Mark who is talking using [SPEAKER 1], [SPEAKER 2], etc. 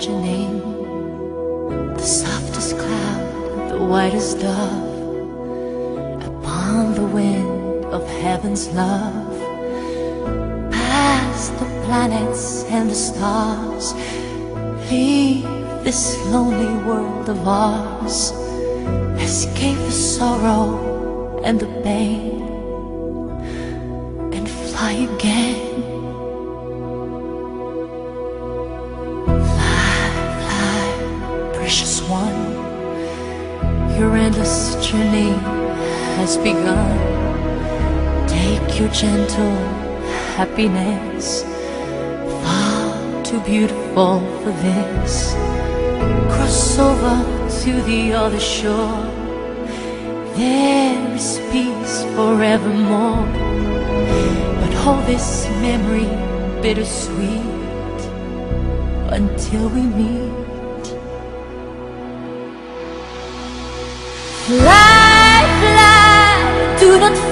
[SPEAKER 1] imagining the softest cloud, the whitest dove, upon the wind of heaven's love. Past the planets and the stars, leave this lonely world of ours. Escape the sorrow and the pain, and fly again. Precious one, your endless journey has begun. Take your gentle happiness, far too beautiful for this. Cross over to the other shore, there is peace forevermore. But hold this memory bittersweet until we meet. Fly, fly, do not